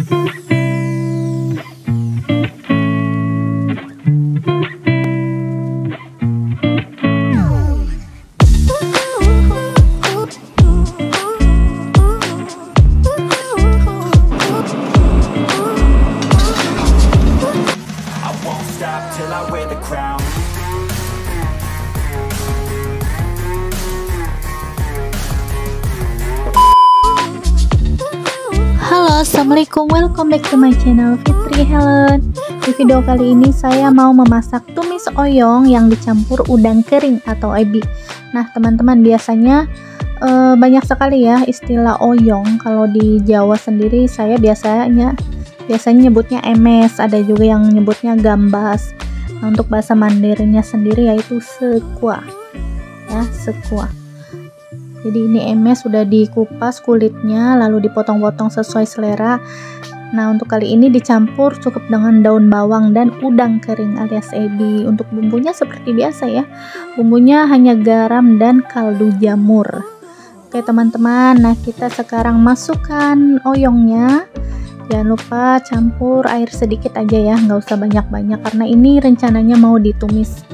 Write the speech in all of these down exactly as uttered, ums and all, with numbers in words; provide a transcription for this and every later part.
Halo, assalamualaikum, welcome back to my channel Fitri Helen. Di video kali ini saya mau memasak tumis oyong yang dicampur udang kering atau ebi. Nah teman-teman, biasanya e, banyak sekali ya istilah oyong. Kalau di Jawa sendiri saya biasanya biasanya nyebutnya emes, ada juga yang nyebutnya gambas. Nah, untuk bahasa Mandarinnya sendiri yaitu sekua, ya sekua. Jadi ini emes sudah dikupas kulitnya lalu dipotong-potong sesuai selera. Nah untuk kali ini dicampur cukup dengan daun bawang dan udang kering alias ebi. Untuk bumbunya seperti biasa ya, bumbunya hanya garam dan kaldu jamur. Oke teman-teman, nah kita sekarang masukkan oyongnya. Jangan lupa campur air sedikit aja ya, nggak usah banyak-banyak karena ini rencananya mau ditumis.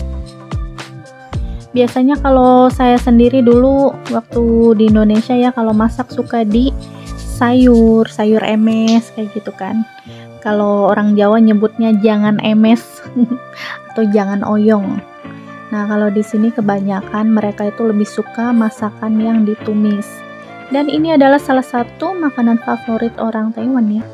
Biasanya kalau saya sendiri dulu waktu di Indonesia ya, kalau masak suka di sayur, sayur emes kayak gitu kan. Kalau orang Jawa nyebutnya jangan emes atau jangan oyong. Nah, kalau di sini kebanyakan mereka itu lebih suka masakan yang ditumis. Dan ini adalah salah satu makanan favorit orang Taiwan ya.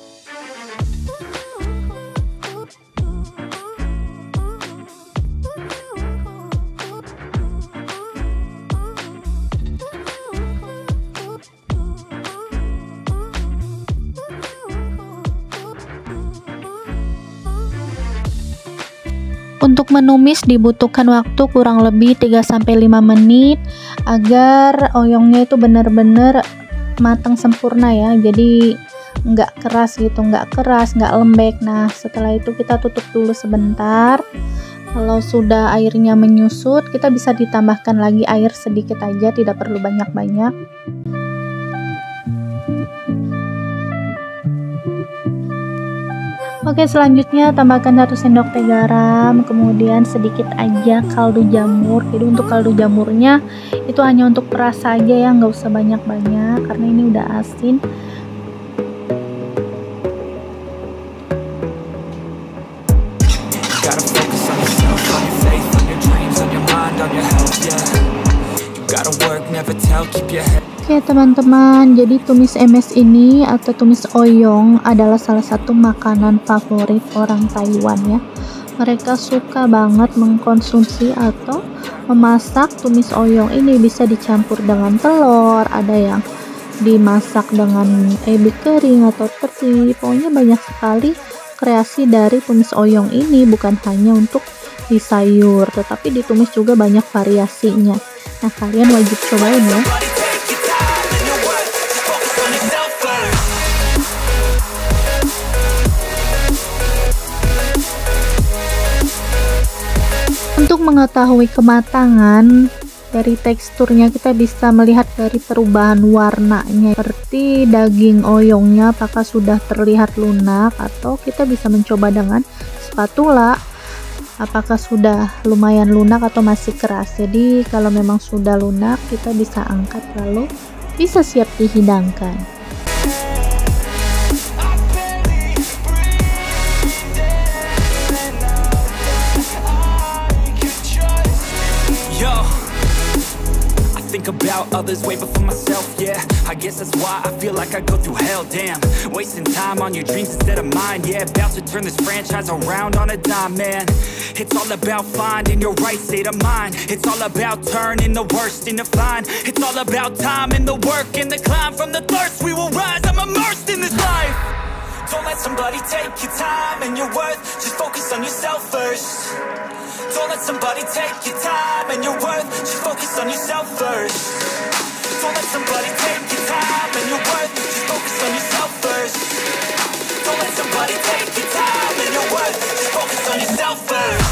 Untuk menumis dibutuhkan waktu kurang lebih tiga sampai lima menit agar oyongnya itu benar-benar matang sempurna ya. Jadi nggak keras gitu, nggak keras, nggak lembek. Nah setelah itu kita tutup dulu sebentar. Kalau sudah airnya menyusut, kita bisa ditambahkan lagi air sedikit aja, tidak perlu banyak-banyak. Oke, selanjutnya tambahkan satu sendok teh garam, kemudian sedikit aja kaldu jamur. Jadi untuk kaldu jamurnya itu hanya untuk perasa aja ya, nggak usah banyak-banyak karena ini udah asin. Oke teman-teman, jadi tumis emes ini atau tumis oyong adalah salah satu makanan favorit orang Taiwan ya. Mereka suka banget mengkonsumsi atau memasak tumis oyong ini, bisa dicampur dengan telur, ada yang dimasak dengan ebi kering atau teri. Pokoknya banyak sekali kreasi dari tumis oyong ini, bukan hanya untuk di sayur tetapi ditumis juga banyak variasinya. Nah kalian wajib cobain ya. Untuk mengetahui kematangan dari teksturnya, kita bisa melihat dari perubahan warnanya, seperti daging oyongnya apakah sudah terlihat lunak, atau kita bisa mencoba dengan spatula apakah sudah lumayan lunak atau masih keras. Jadi kalau memang sudah lunak, kita bisa angkat lalu bisa siap dihidangkan. About others way before myself, yeah. I guess that's why I feel like I go through hell, damn. Wasting time on your dreams instead of mine, yeah. About to turn this franchise around on a dime, man. It's all about finding your right state of mind. It's all about turning the worst into fine. It's all about time and the work and the climb. From the thirst we will rise, I'm immersed in this life. Don't let somebody take your time and your worth. Just focus on yourself first. Don't let somebody take your time and your worth. Just focus on yourself first. Don't let somebody take your time and your worth. Just focus on yourself first. Don't let somebody take your time and your worth. Just focus on yourself first.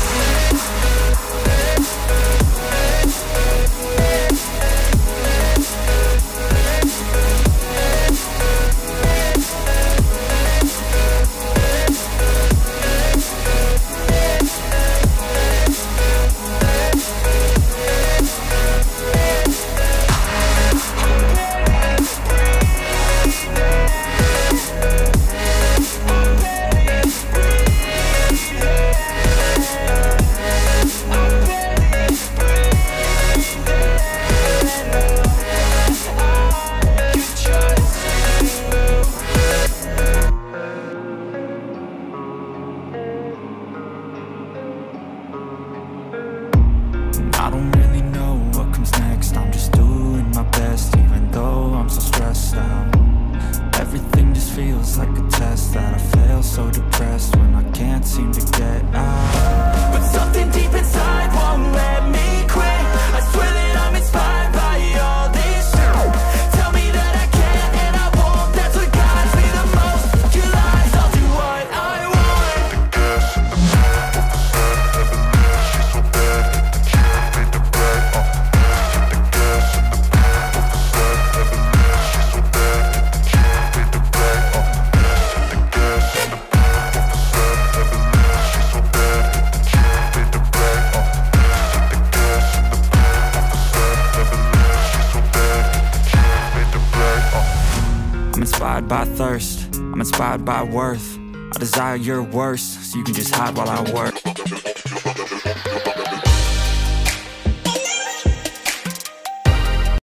feels like a test that I fail, so depressed when I can't seem to get out. But something deep inside won't let me quit. I swear that I'm inspired by all this shit. Tell me that I can't and I won't. That's what guides me the most. Your lies, I'll do what I want. I'm inspired by thirst, I'm inspired by worth. I desire your worst, so you can just hide while I work.